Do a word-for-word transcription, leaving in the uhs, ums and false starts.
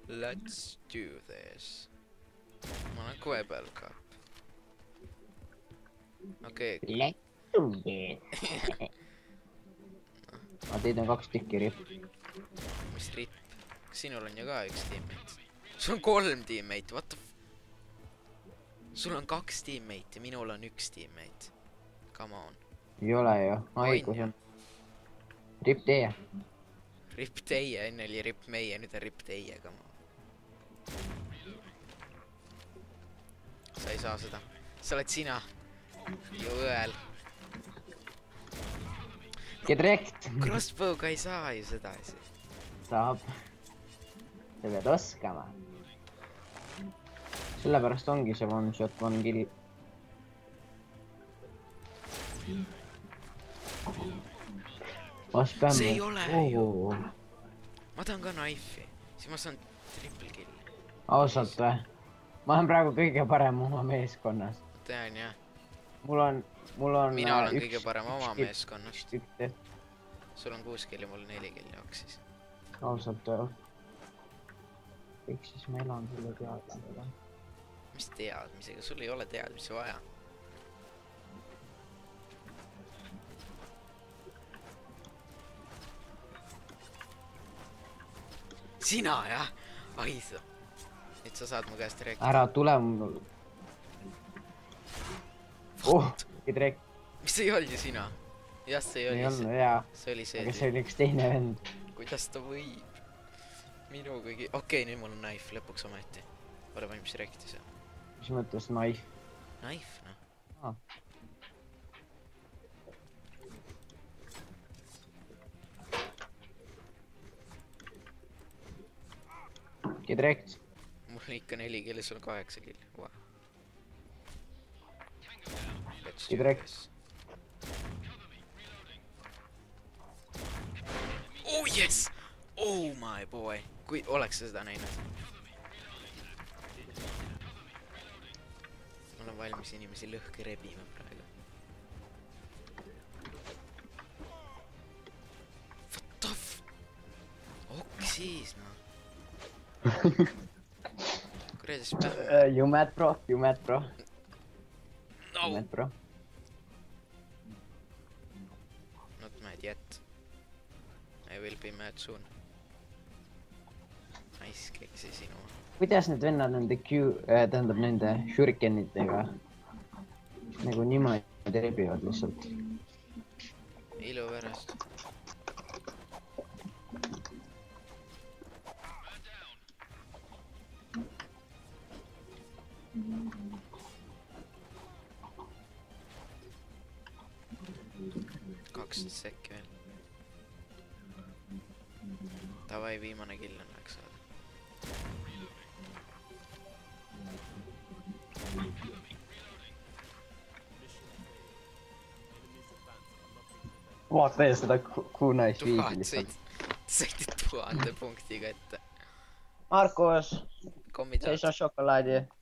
Let's do this. Ma olen kohe peal ka. Okei. Let's do this. Ma teid on kaks tükki rip. Mis rip? Sinul on ju ka üks teammate. Sul on kolm teammate, what the f... Sul on kaks teammate ja minul on üks teammate. Come on. Ei ole ju, haigus on. Rip teie. Rip teie, enne oli rip meie, nüüd on rip teie, come on. Sa ei saa seda. Sa oled sina. Ju õel. Get wrecked. Crossbow'ga ei saa ju seda asi. Saab. Sa pead oskama. Sellepärast ongi see one shot, one kill. See ei ole ju. Ma tahan ka knife'i. Siis ma saan triple kill. Ausalt või? Ma olen praegu kõige parem oma meeskonnas. Tean jah. Mul on, mul on... Mina olen kõige parem oma meeskonnast. Sul on kuus killi, mul neli killi oksis. Ausalt või? Eks siis ma elan selle teadmisega. Mis teadmisega? Sul ei ole teadmisi vaja. Sina jah? Aisu. Nüüd sa saad mu käest rääkida. Ära tule mul. Oh, kidrek. Mis see ei olnud ju sina? Jah, see ei oli see. Jaa. See oli see. Aga see oli üks teine vend. Kuidas ta võib? Minu kõigi... Okei, nüüd mul on knife lõpuks ometi. Pole valmis rääkida seal. Mis mõttes knife? Knife, noh. Ah. Kidrekt. Mul on ikka neli killi, sul on kaheksa killi. Wow. Kidrekt. Oh yes! Oh my boy! Kui oleks sa seda näinud? Ma olen valmis inimesi lõhki rebima praegu. What the f... Ok siis noh. Kuradi spämm. You mad bro, you mad bro. No! You mad bro. Not mad yet. I will be mad soon. Nice, kõik see sinu. Kuidas need vennad nende Q, tähendab nende shurikenitega nagu niimoodi rebivad lihtsalt? Ilu pärast. kaksteist sekki veel. Tavai, viimane kill on läks saada. Vaata ees seda Q-Nice viisi lihtsalt. Sõidid tuhande punktiga ette. Markus, Kommid seisa šokolaadi.